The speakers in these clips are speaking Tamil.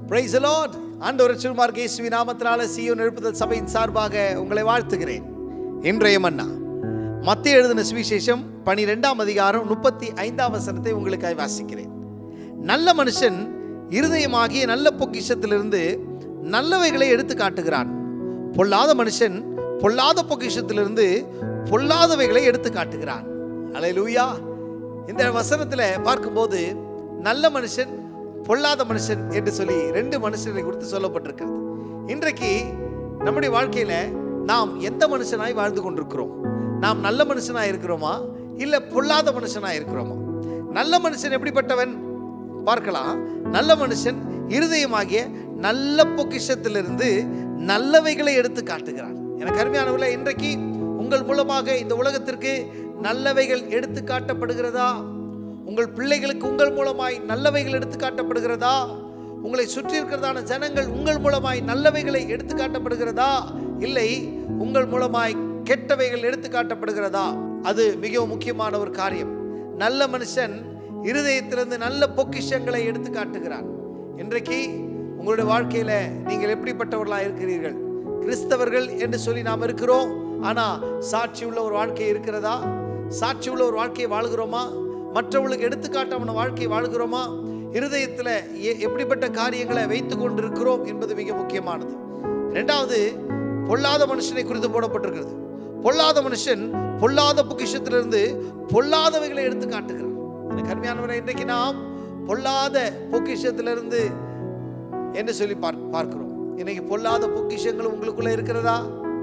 Praise the Lord. ஆண்டவர் ரட்சகர் இயேசுவின் நாமத்தினால சீயோன் எழுப்புதல் சபையின் சார்பாக உங்களை வாழ்த்துகிறேன். இன்றைய மன்னா மத்தேயு எழுதின சுவிசேஷம் 12ஆம் அதிகாரம் 35ஆம் வசனத்தை உங்களுக்காக வாசிக்கிறேன். நல்ல மனுஷன் இருதயமாகிய நல்ல பொக்கிஷத்திலிருந்து நல்லவைகளை எடுத்து காட்டுகிறான். பொல்லாத மனுஷன் பொல்லாத பொக்கிஷத்திலிருந்து பொல்லாதவைகளை எடுத்து காட்டுகிறான். அல்லேலூயா. இந்த வசனத்தில் பார்க்கும்போது நல்ல மனுஷன் பொல்லாத மனுஷன் என்று சொல்லி ரெண்டு மனுஷனை குறித்து சொல்லப்பட்டிருக்கிறது. இன்றைக்கு நம்முடைய வாழ்க்கையில நாம் எந்த மனுஷனாய் வாழ்ந்து கொண்டிருக்கிறோம்? நாம் நல்ல மனுஷனாய் இருக்கிறோமா இல்ல பொல்லாத மனுஷனாய் இருக்கிறோமா? நல்ல மனுஷன் எப்படிப்பட்டவன் பார்க்கலாம். நல்ல மனுஷன் இருதயமாகிய நல்ல பொக்கிஷத்திலிருந்து நல்லவைகளை எடுத்து காட்டுகிறான். எனக்கு அருமையானவர்களே, இன்றைக்கு உங்கள் மூலமாக இந்த உலகத்திற்கு நல்லவைகள் எடுத்து காட்டப்படுகிறதா? உங்கள் பிள்ளைகளுக்கு உங்கள் மூலமாய் நல்லவைகள் எடுத்து காட்டப்படுகிறதா? உங்களை சுற்றி இருக்கிறதான ஜனங்கள் உங்கள் மூலமாய் நல்லவைகளை எடுத்து காட்டப்படுகிறதா? இல்லை உங்கள் மூலமாய் கெட்டவைகள் எடுத்து காட்டப்படுகிறதா? அது மிகவும் முக்கியமான ஒரு காரியம். நல்ல மனுஷன் இருதயத்திலிருந்து நல்ல பொக்கிஷங்களை எடுத்து காட்டுகிறான். இன்றைக்கு உங்களுடைய வாழ்க்கையில நீங்கள் எப்படிப்பட்டவர்களாக இருக்கிறீர்கள்? கிறிஸ்தவர்கள் என்று சொல்லி நாம் இருக்கிறோம். ஆனா சாட்சி உள்ள ஒரு வாழ்க்கை இருக்கிறதா? சாட்சி உள்ள ஒரு வாழ்க்கையை வாழ்கிறோமா? மற்றவர்களுக்கு எடுத்துக்காட்டான வாழ்க்கையை வாழ்கிறோமா? இருதயத்தில் எப்படிப்பட்ட காரியங்களை வைத்துக் கொண்டிருக்கிறோம் என்பது மிக முக்கியமானது. இரண்டாவது, பொல்லாத மனுஷனை குறித்து போடப்பட்டிருக்கிறது. பொல்லாத மனுஷன் பொல்லாத பொக்கிஷத்திலிருந்து பொல்லாதவைகளை எடுத்து காட்டுகிறான். எனக்கு அருமையானவரை, இன்றைக்கு நாம் பொல்லாத பொக்கிஷத்திலிருந்து என்று சொல்லி பார்க்கிறோம். இன்னைக்கு பொல்லாத பொக்கிஷங்கள் உங்களுக்குள்ள இருக்கிறதா?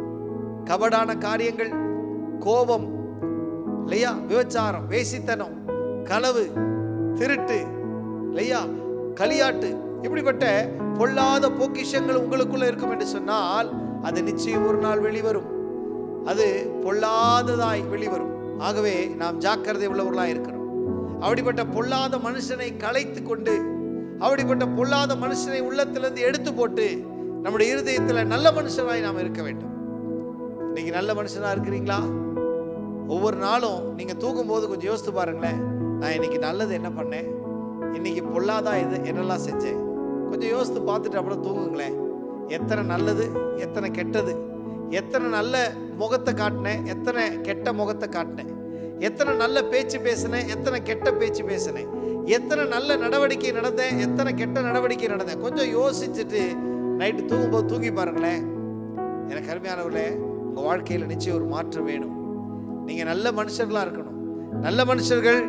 கபடான காரியங்கள், கோபம் இல்லையா, விபச்சாரம், வேசித்தனம், களவு, திருட்டு இல்லையா, களியாட்டு, இப்படிப்பட்ட பொல்லாத பொக்கிஷங்கள் உங்களுக்குள்ள இருக்கும் என்று சொன்னால் அது நிச்சயம் ஒரு நாள் வெளிவரும். அது பொல்லாததாய் வெளிவரும். ஆகவே நாம் ஜாக்கிரதை உள்ளவர்களாக இருக்கணும். அப்படிப்பட்ட பொல்லாத மனுஷனை களைத்து கொண்டு, அப்படிப்பட்ட பொல்லாத மனுஷனை உள்ளத்திலிருந்து எடுத்து போட்டு நம்முடைய இருதயத்தில் நல்ல மனுஷனாய் நாம் இருக்க வேண்டும். இன்னைக்கு நல்ல மனுஷனா இருக்கிறீங்களா? ஒவ்வொரு நாளும் நீங்க தூங்கும் போது கொஞ்சம் யோசித்து பாருங்களேன். நான் இன்னைக்கு நல்லது என்ன பண்ணேன், இன்னைக்கு பொல்லாதா இது என்னெல்லாம் செஞ்சேன், கொஞ்சம் யோசித்து பார்த்துட்டு அப்புறம் தூங்குங்களேன். எத்தனை நல்லது, எத்தனை கெட்டது, எத்தனை நல்ல முகத்தை காட்டினேன், எத்தனை கெட்ட முகத்தை காட்டினேன், எத்தனை நல்ல பேச்சு பேசினேன், எத்தனை கெட்ட பேச்சு பேசினேன், எத்தனை நல்ல நடவடிக்கை நடந்தேன், எத்தனை கெட்ட நடவடிக்கை நடந்தேன். கொஞ்சம் யோசிச்சுட்டு நைட்டு தூங்கும்போது தூங்கி பாருங்களேன். எனக்கு அருமையானவர்களே, உங்கள் வாழ்க்கையில் நிச்சயம் ஒரு மாற்றம் வேணும். நீங்க நல்ல மனுஷர்களா இருக்கணும். நல்ல மனுஷர்கள்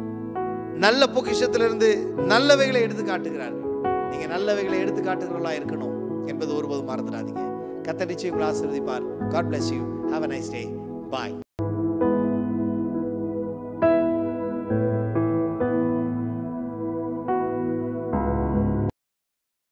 நல்ல பொக்கிஷத்திலிருந்து நல்லவைகளை எடுத்து காட்டுகிறார்கள். நீங்க நல்லவைகளை எடுத்து காட்டுகிறவர்களா இருக்கணும் என்பது ஒருபோதும் மறந்துடாதீங்க. கர்த்தர் நிச்சயம் உங்களை ஆசீர்வதிப்பார். God bless you. Have a nice day. Bye.